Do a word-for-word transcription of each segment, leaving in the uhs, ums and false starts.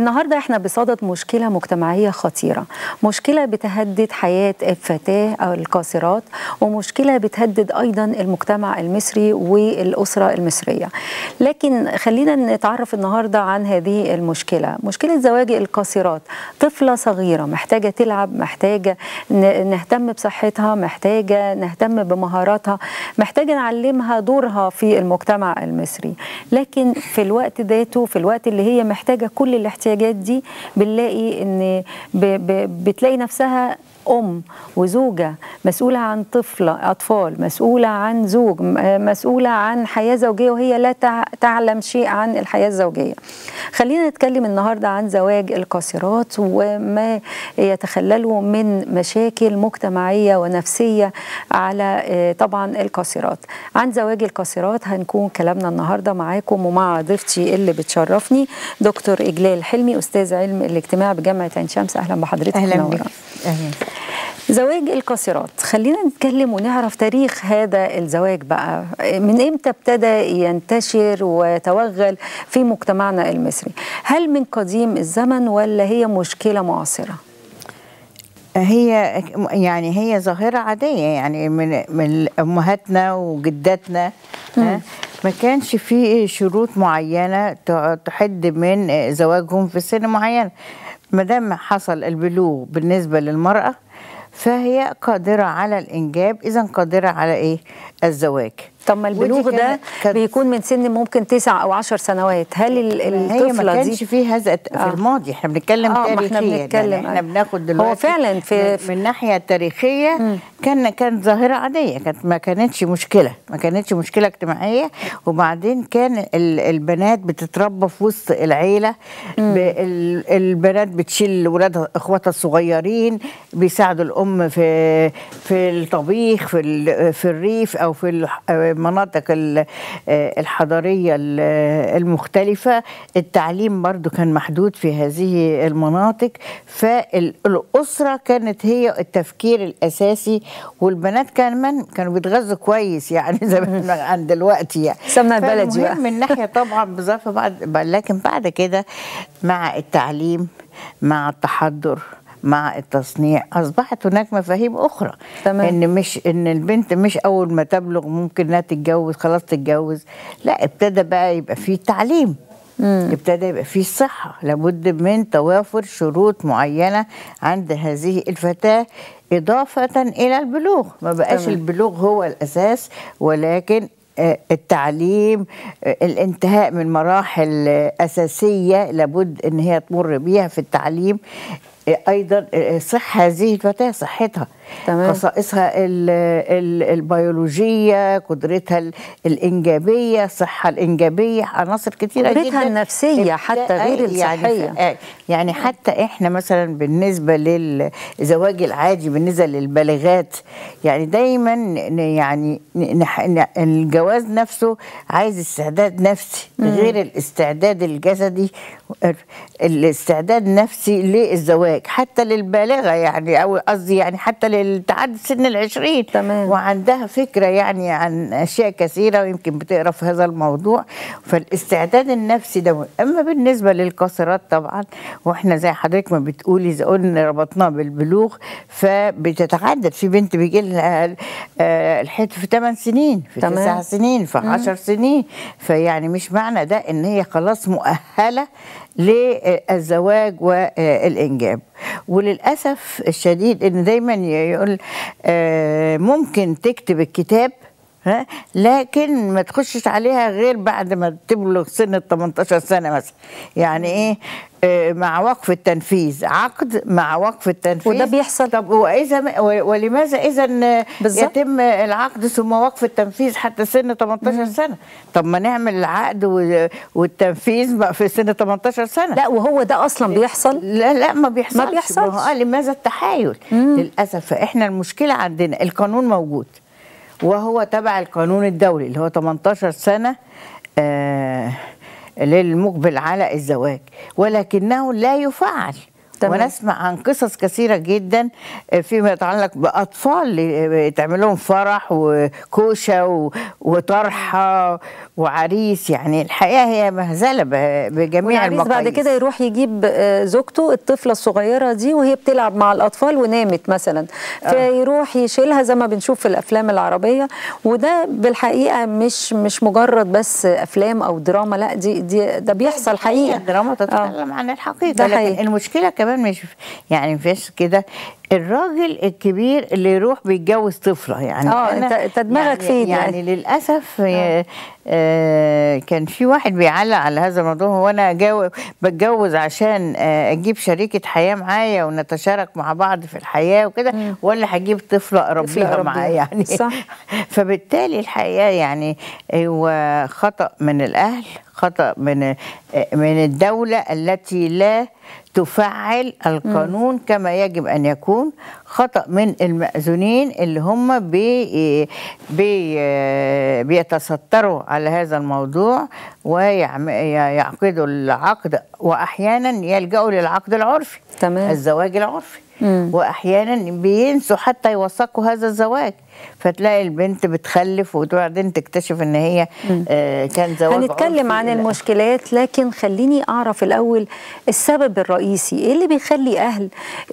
النهارده احنا بصدد مشكله مجتمعيه خطيره، مشكله بتهدد حياه الفتاه او القاصرات، ومشكله بتهدد ايضا المجتمع المصري والاسره المصريه. لكن خلينا نتعرف النهارده عن هذه المشكله، مشكله زواج القاصرات. طفله صغيره محتاجه تلعب، محتاجه نهتم بصحتها، محتاجه نهتم بمهاراتها، محتاجه نعلمها دورها في المجتمع المصري. لكن في الوقت ذاته، في الوقت اللي هي محتاجه كل الاحتياجات دي، بنلاقي ان ب ب بتلاقي نفسها أم وزوجة مسؤولة عن طفلة أطفال، مسؤولة عن زوج، مسؤولة عن حياة زوجية، وهي لا تعلم شيء عن الحياة الزوجية. خلينا نتكلم النهاردة عن زواج القاصرات وما يتخلله من مشاكل مجتمعية ونفسية على طبعا القاصرات. عن زواج القاصرات هنكون كلامنا النهاردة معاكم ومع ضيفتي اللي بتشرفني دكتور إجلال حلمي، أستاذ علم الاجتماع بجامعة عين شمس. أهلا بحضرتك. أهلا بك. أهلا. زواج القاصرات، خلينا نتكلم ونعرف تاريخ هذا الزواج بقى، من امتى ابتدى ينتشر وتوغل في مجتمعنا المصري؟ هل من قديم الزمن ولا هي مشكلة معاصرة؟ هي يعني هي ظاهرة عادية، يعني من من أمهاتنا وجداتنا ما كانش في شروط معينة تحد من زواجهم في سن معين. ما دام حصل البلوغ بالنسبة للمرأة فهي قادرة على الإنجاب، إذا قادرة على إيه؟ الزواج. طب ما البلوغ ده بيكون من سن ممكن تسع أو عشر سنوات، هل الطفلة هي ما كانش فيه هذا في آه. الماضي، احنا بنتكلم آه تاريخيا، احنا بنتكلم يعني احنا بناخد دلوقتي هو فعلا في من, من الناحية التاريخية م. كان كانت ظاهرة عادية، كانت ما كانتش مشكلة، ما كانتش مشكلة اجتماعية. وبعدين كان البنات بتتربى في وسط العيلة، البنات بتشيل ولادها اخواتها الصغيرين، بيساعدوا الأم في في الطبيخ، في في الريف أو في المناطق الحضارية المختلفة. التعليم برضو كان محدود في هذه المناطق، فالأسرة كانت هي التفكير الأساسي، والبنات كمان كانوا بيتغذوا كويس يعني زي عن دلوقتي يعني سمنة البلدي بقى من ناحية طبعا بظرف بعد، لكن بعد كده مع التعليم مع التحضر مع التصنيع أصبحت هناك مفاهيم أخرى. تمام. إن مش إن البنت مش أول ما تبلغ ممكن إنها تتجوز خلاص تتجوز، لا، ابتدى بقى يبقى فيه تعليم، مم. ابتدى يبقى فيه صحة، لابد من توافر شروط معينة عند هذه الفتاة إضافة إلى البلوغ. ما بقاش تمام. البلوغ هو الأساس، ولكن التعليم، الانتهاء من مراحل أساسية لابد إن هي تمر بيها في التعليم. أيضا صح هذه الفتاة، صحتها، تمام. خصائصها البيولوجية، قدرتها الإنجابية، الصحة الإنجابية، عناصر كتيرة جدا، قدرتها النفسية حتى غير الصحية. يعني, يعني حتى إحنا مثلا بالنسبة للزواج العادي بالنسبة للبالغات، يعني دايما يعني الجواز نفسه عايز استعداد نفسي غير الاستعداد الجسدي، الاستعداد النفسي للزواج حتى للبالغة، يعني أو قصدي يعني حتى للتعدي سن العشرين. تمام. وعندها فكرة يعني عن أشياء كثيرة ويمكن بتقرأ في هذا الموضوع، فالاستعداد النفسي ده. أما بالنسبة للقاصرات طبعا، وإحنا زي حضرتك ما بتقولي إذا قلنا ربطناه بالبلوغ، فبتتعدد. في بنت بيجي لها الحيض في ثمان سنين، في تمام. تسع سنين، في عشر سنين، فيعني مش معنى ده إن هي خلاص مؤهلة للزواج والإنجاب. وللأسف الشديد إن دايما يقول ممكن تكتب الكتاب ها، لكن ما تخشش عليها غير بعد ما تبلغ سن ال تمنتاشر سنة مثلا. يعني ايه؟ مع وقف التنفيذ، عقد مع وقف التنفيذ. وده بيحصل. طب واذا ولماذا اذا يتم العقد ثم وقف التنفيذ حتى سن تمنتاشر سنة؟ طب ما نعمل العقد والتنفيذ في سن تمنتاشر سنة. لا، وهو ده اصلا بيحصل. لا لا ما بيحصلش. ما بيحصلش. آه لماذا التحايل؟ مم. للاسف. فاحنا المشكلة عندنا القانون موجود، وهو تبع القانون الدولي اللي هو تمنتاشر سنة آه للمقبل على الزواج، ولكنه لا يفعل. تمام. ونسمع عن قصص كثيرة جدا فيما يتعلق بأطفال تعمل لهم فرح وكوشة و... و... وطرحه وعريس، يعني الحقيقه هي مهزله بجميع المقاييس. بعد كده يروح يجيب زوجته الطفله الصغيره دي وهي بتلعب مع الاطفال ونامت مثلا، فيروح يشيلها زي ما بنشوف في الافلام العربيه. وده بالحقيقه مش مش مجرد بس افلام او دراما، لا دي دي ده بيحصل حقيقه. الدراما تتكلم عن الحقيقه، لكن المشكله كمان مش يعني مفيش كده الراجل الكبير اللي يروح بيتجوز طفله. يعني اه انت دماغك يعني فين يعني, يعني للاسف آه. آه كان في واحد بيعلق على هذا الموضوع، هو انا جاو بتجوز عشان آه اجيب شريكه حياه معايا ونتشارك مع بعض في الحياه وكده، ولا هجيب طفله اربيها معايا يعني؟ صح. فبالتالي الحقيقه يعني هو خطأ من الاهل، خطأ من من الدوله التي لا تفعل القانون كما يجب أن يكون، خطأ من المأذونين اللي هم بي بي بيتستروا على هذا الموضوع ويعقدوا العقد، وأحيانا يلجأوا للعقد العرفي. تمام. الزواج العرفي. مم. وأحيانا بينسوا حتى يوثقوا هذا الزواج، فتلاقي البنت بتخلف وبعدين تكتشف ان هي آه كان زواج عرفي. هنتكلم عن المشكلات، لكن خليني اعرف الاول السبب الرئيسي ايه اللي بيخلي اهل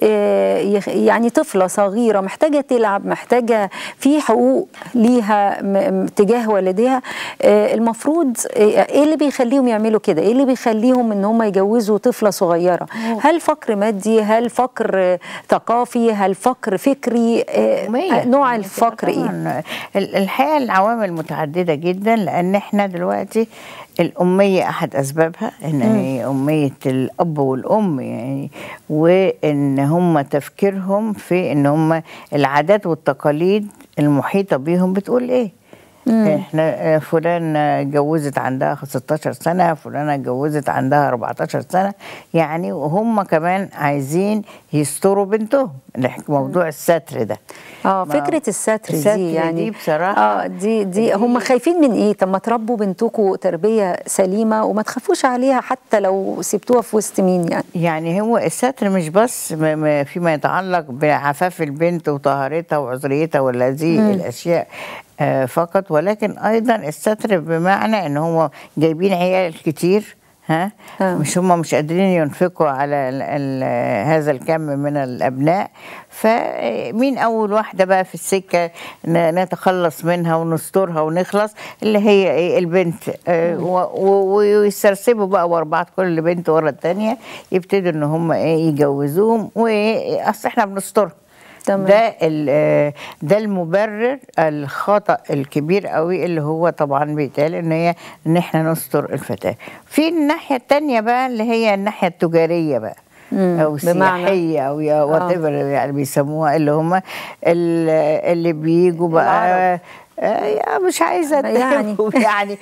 آه يعني طفله صغيره محتاجه تلعب، محتاجه في حقوق ليها تجاه والديها، آه المفروض ايه اللي بيخليهم يعملوا كده؟ ايه اللي بيخليهم ان هم يجوزوا طفله صغيره؟ هل فقر مادي؟ هل فقر ثقافي؟ هل فقر فكري؟ آه نوع الفقر إيه؟ الحقيقه العوامل متعدده جدا، لان احنا دلوقتي الاميه احد اسبابها ان هي اميه الاب والام، يعني وان هم تفكيرهم في ان هم العادات والتقاليد المحيطه بيهم بتقول ايه. مم. احنا فلان اتجوزت عندها ستاشر سنه، فلانه اتجوزت عندها اربعتاشر سنه، يعني وهم كمان عايزين يستروا بنتهم. موضوع الستر ده اه فكره الستر, الستر دي يعني دي بصراحه اه دي دي, دي هم خايفين من ايه؟ طب ما تربوا بنتكم تربيه سليمه وما تخافوش عليها حتى لو سبتوها في وسط مين يعني. يعني هو الستر مش بس فيما يتعلق بعفاف البنت وطهارتها وعذريتها وهذه الاشياء آه فقط، ولكن ايضا الستر بمعنى ان هو جايبين عيال كتير، ها آه. مش هم مش قادرين ينفقوا على ال ال هذا الكم من الابناء، فمين اول واحده بقى في السكه نتخلص منها ونسترها ونخلص؟ اللي هي ايه؟ البنت. آه ويسترسبوا بقى ورا كل بنت ورا الثانيه، يبتدوا ان هم ايه يجوزوهم، واصل احنا بنسترها. ده ده المبرر الخطأ الكبير قوي اللي هو طبعا بيتقال ان هي ان احنا نستر الفتاه. في الناحيه الثانيه بقى اللي هي الناحيه التجاريه بقى او السياحيه او وات ايفر يعني بيسموها، اللي هم اللي بيجوا بقى آه مش عايزه يعني يعني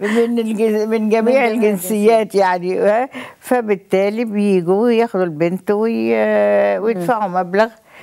من من جميع الجنسيات يعني، فبالتالي بيجوا ياخدوا البنت ويدفعوا مبلغ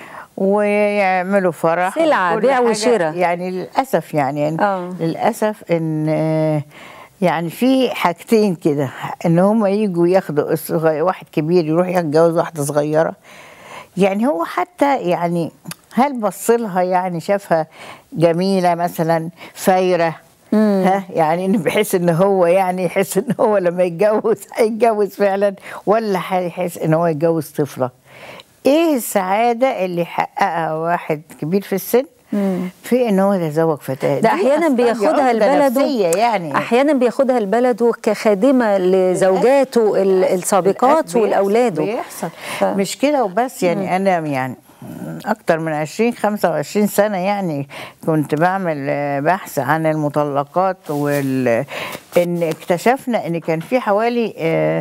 ويعملوا فرح، سلعة بيع وشراء. يعني للأسف يعني, يعني أوه. للأسف إن يعني في حاجتين كده، إن هم يجوا ياخدوا واحد كبير يروح يتجوز واحدة صغيرة. يعني هو حتى يعني هل بصلها يعني شافها جميلة مثلا فايرة، ها يعني بحيث ان هو يعني يحس ان هو لما يتجوز هيتجوز فعلا، ولا هيحس ان هو يتجوز طفلة؟ ايه السعاده اللي يحققها واحد كبير في السن مم. في ان هو يتزوج فتاه؟ ده احيانا بياخدها البلد يعني احيانا بياخدها البلد كخادمه لزوجاته السابقات والاولاد. بيحصل ف... مش كده وبس يعني مم. انا يعني اكتر من عشرين خمسة وعشرين سنه يعني كنت بعمل بحث عن المطلقات، وال ان اكتشفنا ان كان في حوالي آآ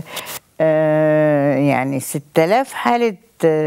آآ يعني ستة آلاف حاله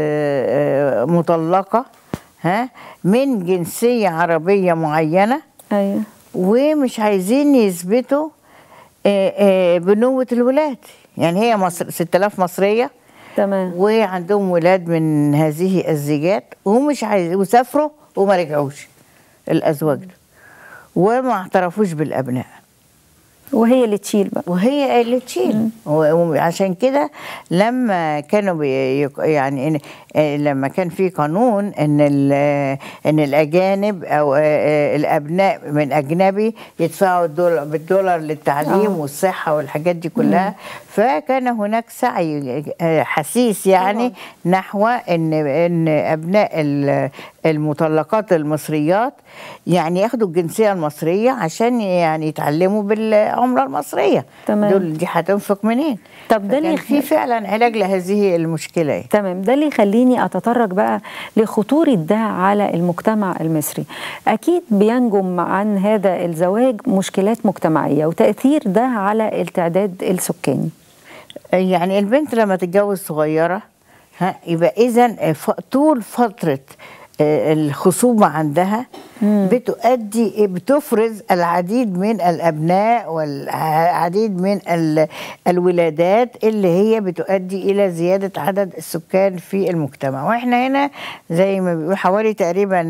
مطلقة ها من جنسية عربية معينة. أيوة. ومش عايزين يثبتوا بنوة الولاد، يعني هي مصر ستة آلاف مصرية تمام، وعندهم ولاد من هذه الزيجات ومش عايزين، وسافروا وما رجعوش الأزواج ده وما اعترفوش بالأبناء. وهي اللي تشيل بقى. وهي اللي تشيل. وعشان كده لما كانوا بي يعني إن لما كان في قانون ان ان الاجانب او الابناء من اجنبي يدفعوا الدولار بالدولار للتعليم آه. والصحه والحاجات دي كلها. مم. فكان هناك سعي حسيس يعني أوه. نحو ان ان ابناء المطلقات المصريات يعني ياخدوا الجنسيه المصريه عشان يعني يتعلموا بالعمله المصريه. تمام. دول دي هتنفق منين؟ طب ده اللي في فعلا علاج لهذه المشكله. تمام. ده اللي يخليني اتطرق بقى لخطوره ده على المجتمع المصري. اكيد بينجم عن هذا الزواج مشكلات مجتمعيه وتاثير ده على التعداد السكاني. يعني البنت لما تتجوز صغيره ها يبقى اذا طول فتره الخصوبة عندها مم. بتؤدي بتفرز العديد من الأبناء والعديد من الولادات اللي هي بتؤدي إلى زيادة عدد السكان في المجتمع. وإحنا هنا زي ما بيقول حوالي تقريبا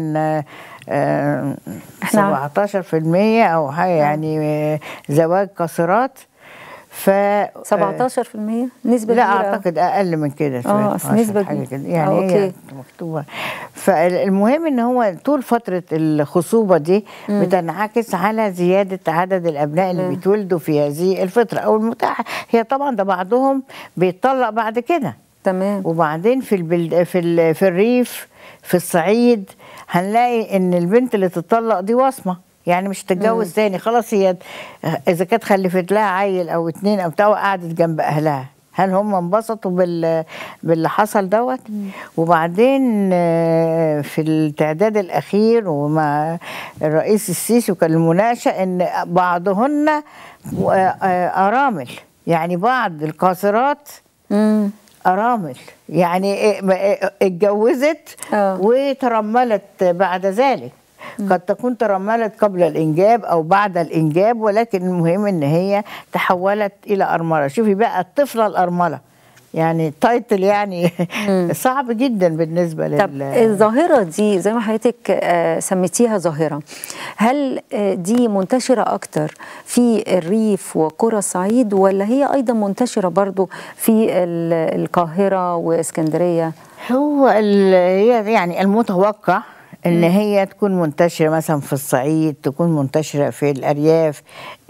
سبعتاشر في المية أو حاجة يعني زواج قاصرات. ف سبعتاشر في المية نسبة لا كبيرة. اعتقد اقل من كده اه نسبة حاجه كده يعني آه هي مكتوبه. فالمهم ان هو طول فتره الخصوبه دي مم. بتنعكس على زياده عدد الابناء اللي بيتولدوا في هذه الفتره او المتاحه. هي طبعا ده بعضهم بيتطلق بعد كده. تمام. وبعدين في البلد في ال... في الريف في الصعيد هنلاقي ان البنت اللي تتطلق دي وصمه، يعني مش تتجوز تاني خلاص. هي اذا كانت خلفت لها عيل او اتنين او بتاع وقعدت جنب اهلها، هل هم انبسطوا بال باللي حصل دوت؟ وبعدين في التعداد الاخير ومع الرئيس السيسي وكان المناقشه ان بعضهن ارامل، يعني بعض القاصرات ارامل يعني اتجوزت وترملت بعد ذلك. قد تكون ترملت قبل الإنجاب أو بعد الإنجاب، ولكن المهم إن هي تحولت إلى أرملة. شوفي بقى الطفلة الأرملة، يعني تايتل يعني صعب جدا بالنسبة لل طب الظاهرة دي زي ما حضرتك سميتيها ظاهرة، هل دي منتشرة أكتر في الريف وقرى الصعيد ولا هي أيضا منتشرة برضو في القاهرة وإسكندرية؟ هو هي يعني المتوقع ان هي تكون منتشره مثلا في الصعيد، تكون منتشره في الارياف،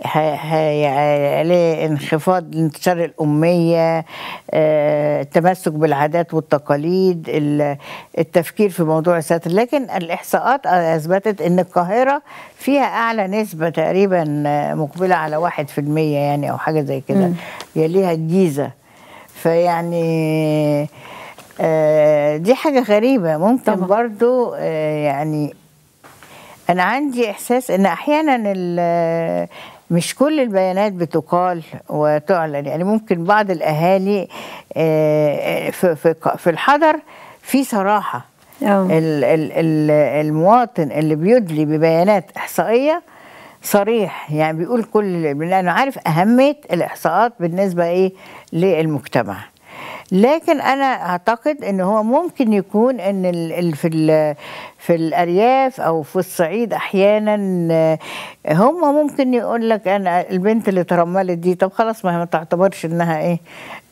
عليه انخفاض انتشار الاميه، التمسك بالعادات والتقاليد، التفكير في موضوع الستر. لكن الاحصاءات اثبتت ان القاهره فيها اعلى نسبه تقريبا مقبله على واحد في المية يعني او حاجه زي كده، يليها الجيزه. فيعني آه دي حاجة غريبة. ممكن طبعا. برضو آه يعني أنا عندي إحساس إن أحيانا مش كل البيانات بتقال وتعلن. يعني ممكن بعض الأهالي آه في, في, في الحضر في صراحة ال ال ال المواطن اللي بيدلي ببيانات إحصائية صريح، يعني بيقول كل لأنه عارف أهمية الإحصاءات بالنسبة إيه للمجتمع. لكن انا اعتقد ان هو ممكن يكون ان ال في ال في الارياف او في الصعيد احيانا هم ممكن يقول لك انا البنت اللي ترملت دي طب خلاص ما هي ما تعتبرش انها ايه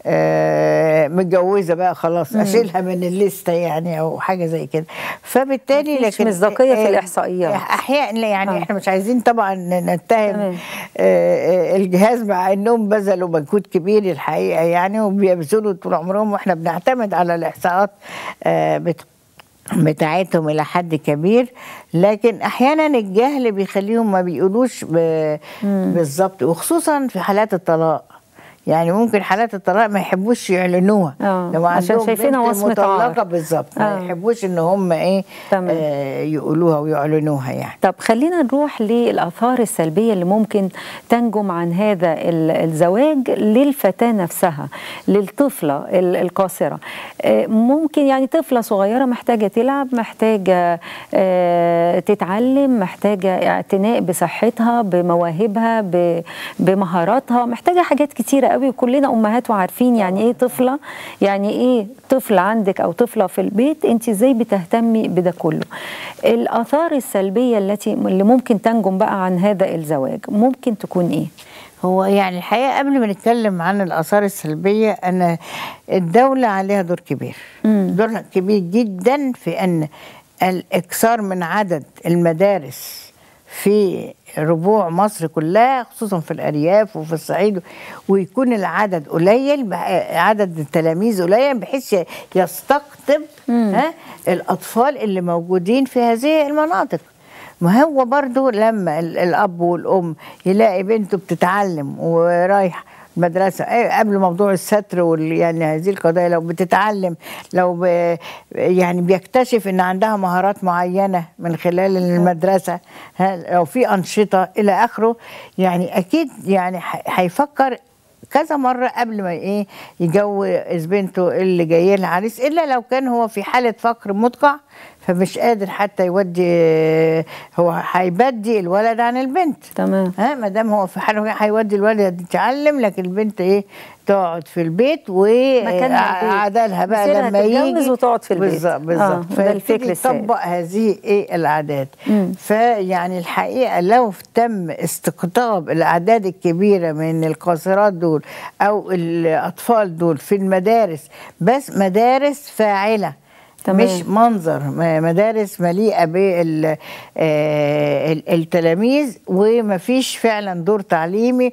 آه متجوزه بقى خلاص اشيلها من الليسته يعني او حاجه زي كده. فبالتالي لكن مصداقيه في الاحصائيات احيانا يعني آه. احنا مش عايزين طبعا نتهم آه الجهاز مع انهم بذلوا مجهود كبير الحقيقه يعني وبيبذلوا طول عمرهم، واحنا بنعتمد على الاحصاءات آه بت بتاعتهم الى حد كبير. لكن احيانا الجهل بيخليهم ما بيقولوش بالظبط، وخصوصا في حالات الطلاق. يعني ممكن حالات الطلاق ما يحبوش يعلنوها لو عشان شايفينها وصمة عار بالظبط، ما يحبوش ان هم ايه آه يقولوها ويعلنوها يعني. طب خلينا نروح للاثار السلبيه اللي ممكن تنجم عن هذا الزواج للفتاه نفسها، للطفله القاصره. ممكن يعني طفله صغيره محتاجه تلعب، محتاجه آه تتعلم، محتاجه اعتناء بصحتها بمواهبها بمهاراتها، محتاجه حاجات كتيره قوي، وكلنا امهات وعارفين يعني ايه طفله، يعني ايه طفل عندك او طفله في البيت، انت ازاي بتهتمي بده كله. الاثار السلبيه التي اللي ممكن تنجم بقى عن هذا الزواج ممكن تكون ايه؟ هو يعني الحقيقة قبل ما نتكلم عن الآثار السلبية، أن الدولة عليها دور كبير، مم. دور كبير جدا في أن الإكثار من عدد المدارس في ربوع مصر كلها، خصوصا في الأرياف وفي الصعيد، ويكون العدد قليل، عدد التلاميذ قليل بحيث يستقطب ها الأطفال اللي موجودين في هذه المناطق. ما هو برضو لما الأب والأم يلاقي بنته بتتعلم ورايح مدرسة قبل موضوع الستر وال يعني هذه القضايا، لو بتتعلم، لو ب يعني بيكتشف ان عندها مهارات معينة من خلال المدرسة، لو في أنشطة إلى آخره، يعني أكيد يعني هيفكر كذا مرة قبل ما ايه يجوز بنته اللي جايه لها عريس، الا لو كان هو في حالة فقر مدقع فمش قادر حتى يودي، هو هيبدي الولد عن البنت. تمام. ها ما دام هو في حاله هيودي الولد يتعلم، لكن البنت ايه تقعد في البيت وعدالها بقى لما يجي وتقعد في البيت. بالظبط بالظبط. فالفكر يطبق هذه ايه العادات. فيعني الحقيقه لو تم استقطاب الاعداد الكبيره من القاصرات دول او الاطفال دول في المدارس، بس مدارس فاعله، تمام. مش منظر مدارس مليئة بالتلاميذ ومفيش فعلا دور تعليمي،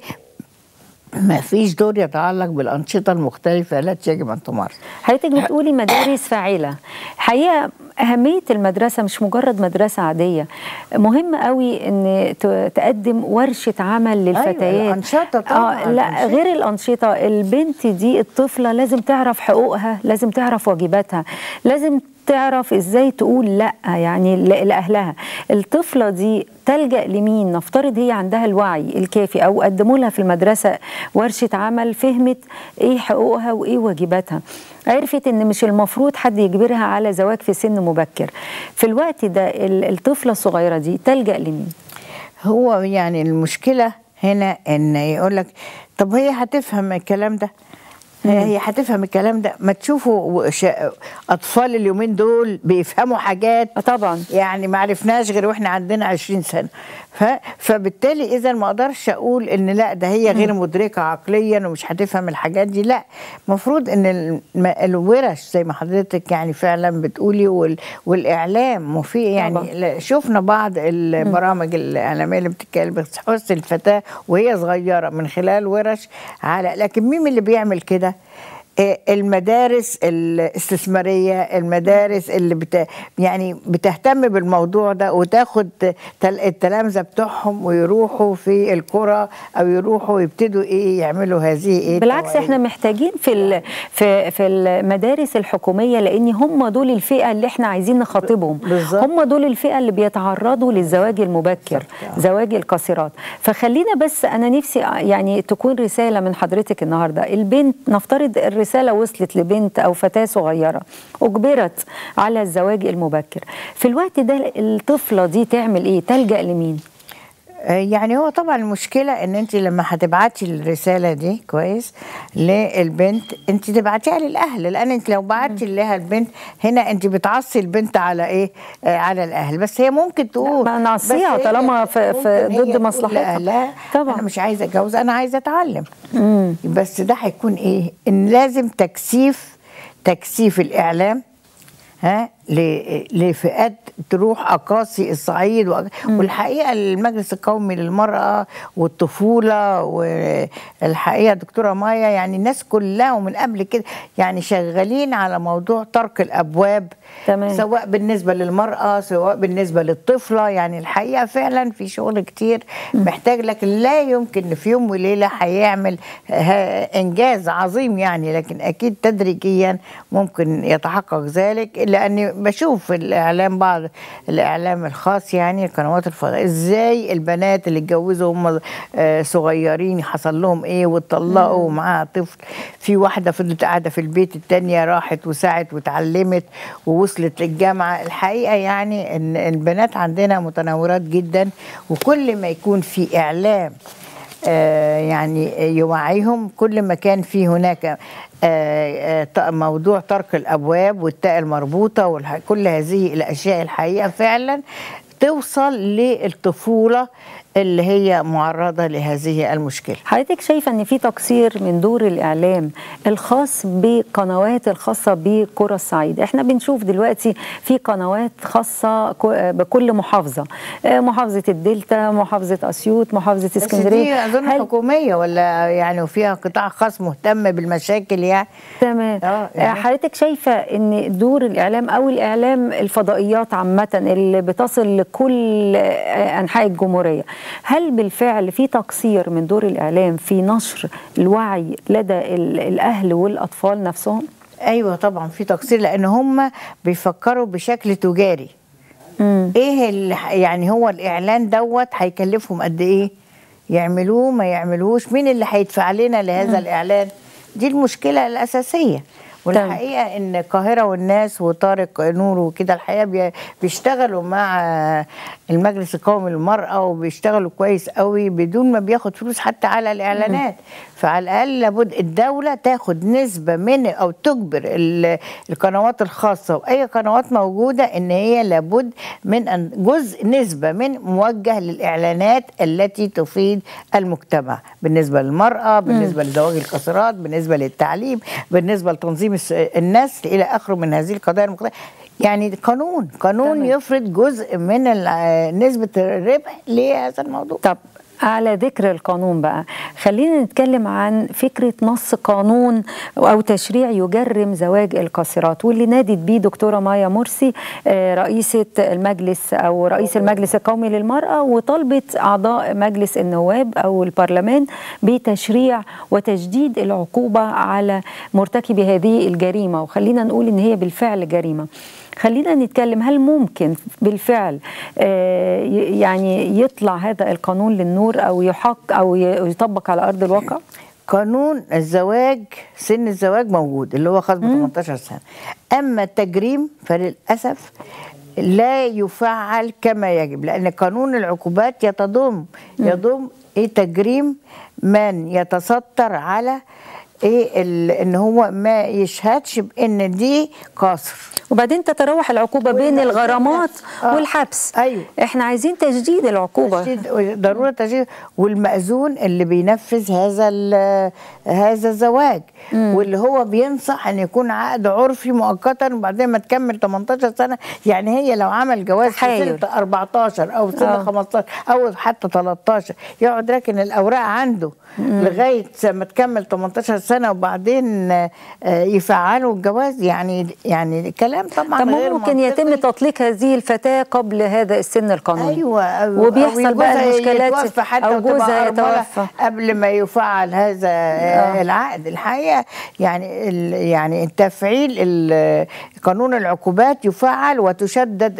مفيش دور يتعلق بالأنشطة المختلفة التي يجب أن تمارس. حضرتك بتقولي مدارس فاعلة، حقيقة أهمية المدرسة مش مجرد مدرسة عادية، مهم قوي إن تقدم ورشة عمل للفتيات. أيوة الأنشطة طبعا. آه لا الأنشطة. غير الأنشطة، البنت دي الطفلة لازم تعرف حقوقها، لازم تعرف واجباتها، لازم تعرف ازاي تقول لا يعني لاهلها. الطفله دي تلجأ لمين؟ نفترض هي عندها الوعي الكافي او قدموا لها في المدرسه ورشه عمل، فهمت ايه حقوقها وايه واجباتها، عرفت ان مش المفروض حد يجبرها على زواج في سن مبكر. في الوقت ده الطفله الصغيره دي تلجأ لمين؟ هو يعني المشكله هنا ان يقول لك طب هي هتفهم الكلام ده؟ هي هتفهم الكلام ده؟ ما تشوفوا اطفال اليومين دول بيفهموا حاجات طبعا يعني ما عرفناش غير واحنا عندنا عشرين سنه. فبالتالي اذا ما اقدرش اقول ان لا ده هي غير مدركه عقليا ومش هتفهم الحاجات دي، لا، المفروض ان الورش زي ما حضرتك يعني فعلا بتقولي والاعلام وفي يعني طبعا. شفنا بعض البرامج الاعلاميه اللي بتتكلم بتحث الفتاه وهي صغيره من خلال ورش على، لكن مين اللي بيعمل كده؟ المدارس الاستثماريه، المدارس اللي بت يعني بتهتم بالموضوع ده وتاخد التلامذه بتوعهم ويروحوا في القرى او يروحوا يبتدوا ايه يعملوا هذه ايه. بالعكس توعية. احنا محتاجين في في في المدارس الحكوميه، لان هم دول الفئه اللي احنا عايزين نخاطبهم، هم دول الفئه اللي بيتعرضوا للزواج المبكر، زواج القاصرات. فخلينا بس انا نفسي يعني تكون رساله من حضرتك النهارده، البنت نفترض الرسالة وصلت لبنت أو فتاة صغيرة أجبرت على الزواج المبكر، في الوقت ده الطفلة دي تعمل إيه؟ تلجأ لمين؟ يعني هو طبعا المشكلة ان انت لما هتبعتي الرسالة دي كويس للبنت انت تبعتيها للاهل، لان انت لو بعتي لها البنت هنا انت بتعصي البنت على ايه؟ آه على الاهل. بس هي ممكن تقول ما نعصيها طالما في, في ضد مصلحتها. طبعا انا مش عايزة اتجوز، انا عايزة اتعلم. مم. بس ده هيكون ايه؟ ان لازم تكثيف تكثيف الاعلام ها لفئات تروح اقاصي الصعيد. والحقيقه المجلس القومي للمراه والطفوله والحقيقه دكتوره مايا يعني الناس كلها ومن قبل كده يعني شغالين على موضوع طرق الابواب. تمام. سواء بالنسبه للمراه سواء بالنسبه للطفله، يعني الحقيقه فعلا في شغل كتير محتاج، لكن لا يمكن في يوم وليله هيعمل انجاز عظيم يعني، لكن اكيد تدريجيا ممكن يتحقق ذلك. لاني بشوف في الاعلام بعض الاعلام الخاص يعني القنوات الفضائيه ازاي البنات اللي اتجوزوا هم صغيرين حصل لهم ايه واتطلقوا ومعاها طفل. في واحده فضلت قاعده في البيت، الثانيه راحت وسعت واتعلمت ووصلت للجامعه. الحقيقه يعني ان البنات عندنا متنورات جدا، وكل ما يكون في اعلام آه يعني يوعيهم كل ما كان في هناك آه آه موضوع طرق الابواب والتاء المربوطه وكل هذه الاشياء الحقيقه فعلا توصل للطفولة اللي هي معرضة لهذه المشكلة. حضرتك شايفة ان في تقصير من دور الاعلام الخاص بقنوات الخاصة بقرى الصعيد؟ احنا بنشوف دلوقتي في قنوات خاصة بكل محافظة، محافظة الدلتا، محافظة اسيوط، محافظة اسكندرية. بس دي اظن هل... حكومية ولا يعني وفيها قطاع خاص مهتم بالمشاكل يعني؟ تمام. آه يعني. حضرتك شايفة ان دور الاعلام او الاعلام الفضائيات عامة اللي بتصل لكل انحاء الجمهورية، هل بالفعل في تقصير من دور الإعلام في نشر الوعي لدى الأهل والأطفال نفسهم؟ أيوة طبعا في تقصير، لأن هم بيفكروا بشكل تجاري. مم. إيه اللي يعني هو الإعلان دوت هيكلفهم قد إيه؟ يعملوه ما يعملوش؟ مين اللي هيدفع لنا لهذا مم. الإعلان؟ دي المشكلة الأساسية. والحقيقه ان القاهره والناس وطارق نور وكده الحقيقه بيشتغلوا مع المجلس القومي للمراه وبيشتغلوا كويس قوي بدون ما بياخد فلوس حتى على الاعلانات. فعلى الاقل لابد الدوله تاخد نسبه من او تجبر القنوات الخاصه واي قنوات موجوده ان هي لابد من ان جزء نسبه من موجه للاعلانات التي تفيد المجتمع، بالنسبه للمراه، بالنسبه لزواج القاصرات، بالنسبه للتعليم، بالنسبه لتنظيم الناس الى اخره من هذه القضايا المختلفه. يعني قانون قانون تمام. يفرض جزء من نسبه الربح لهذا الموضوع. طب على ذكر القانون بقى، خلينا نتكلم عن فكرة نص قانون أو تشريع يجرم زواج القاصرات، واللي نادت بيه دكتورة مايا مرسي رئيسة المجلس أو رئيس المجلس القومي للمرأة، وطلبت أعضاء مجلس النواب أو البرلمان بتشريع وتجديد العقوبة على مرتكبي هذه الجريمة، وخلينا نقول إن هي بالفعل جريمة. خلينا نتكلم، هل ممكن بالفعل يعني يطلع هذا القانون للنور أو يحق أو يطبق على أرض الواقع؟ قانون الزواج سن الزواج موجود اللي هو خاص ب ثمانية عشر سنة، أما التجريم فللأسف لا يفعل كما يجب، لأن قانون العقوبات يتضم يضم إيه تجريم من يتستر على ايه ان هو ما يشهدش بان دي قاصر، وبعدين تتراوح العقوبه بين الغرامات آه. والحبس. ايوه احنا عايزين تجديد العقوبه، تجديد ضروره تجديد، والمأذون اللي بينفذ هذا هذا الزواج مم. واللي هو بينصح ان يكون عقد عرفي مؤقتا وبعدين ما تكمل ثمانية عشر سنة. يعني هي لو عمل جواز في سنه أربعة عشر او سنه آه. خمسة عشر او حتى ثلاثة عشر يقعد راكن الاوراق عنده مم. لغايه ما تكمل ثمانية عشر سنة وبعدين يفعلوا الجواز. يعني يعني كلام طبعا طب غير ممكن منطقي. يتم تطليق هذه الفتاة قبل هذا السن القانوني. ايوه, أيوة. وبيحصل بقى المشكلات او جوزها يتوفى قبل ما يفعل هذا آه. العقد. الحقيقه يعني يعني تفعيل قانون العقوبات يفعل وتشدد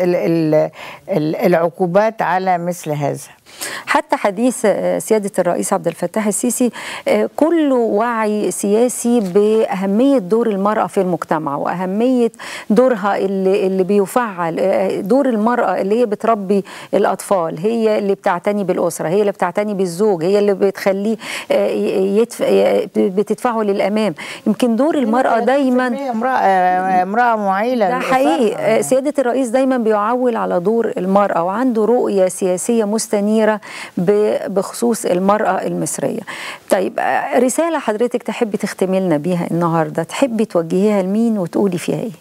العقوبات على مثل هذا. حتى حديث سيادة الرئيس عبد الفتاح السيسي كله وعي سياسي بأهمية دور المرأة في المجتمع وأهمية دورها اللي, اللي بيفعل، دور المرأة اللي هي بتربي الأطفال، هي اللي بتعتني بالأسرة، هي اللي بتعتني بالزوج، هي اللي بتخليه يدفع بتدفعه للأمام. يمكن دور المرأة دايما امرأة امرأة معيلة. ده حقيقي. سيادة الرئيس دايما بيعول على دور المرأة وعنده رؤية سياسية مستنيرة بخصوص المرأة المصرية. طيب رسالة حضرتك تحبي تختمي لنا بيها النهاردة، تحبي توجهيها لمين وتقولي فيها ايه؟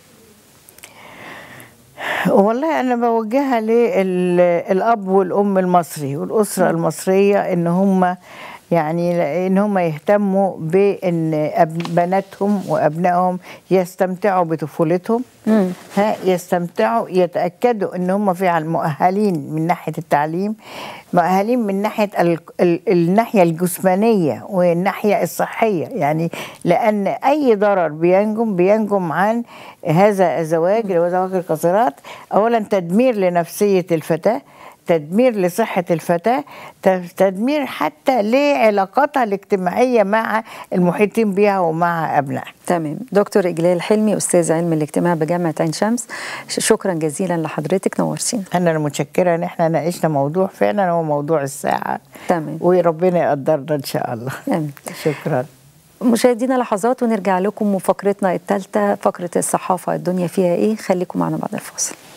والله أنا بوجهها للأب والأم المصري والأسرة المصرية إن هم يعني ان هم يهتموا بان بناتهم وابنائهم يستمتعوا بطفولتهم، ها يستمتعوا، يتاكدوا ان هم فعلا مؤهلين من ناحيه التعليم، مؤهلين من ناحيه ال ال الناحيه الجسمانيه والناحيه الصحيه. يعني لان اي ضرر بينجم بينجم عن هذا الزواج اللي هو زواج القاصرات. اولا تدمير لنفسيه الفتاه، تدمير لصحة الفتاة، تدمير حتى لعلاقاتها الاجتماعية مع المحيطين بها ومع أبنائها. تمام. دكتور إجلال حلمي، أستاذ علم الاجتماع بجامعة عين شمس، شكرا جزيلا لحضرتك، نورتينا. أنا متشكرة إن احنا ناقشنا موضوع فعلا هو موضوع الساعة. تمام. وربنا يقدرنا إن شاء الله. آمين. شكرا. مشاهدينا لحظات ونرجع لكم وفقرتنا الثالثة، فقرة الصحافة الدنيا فيها إيه. خليكم معنا بعد الفاصل.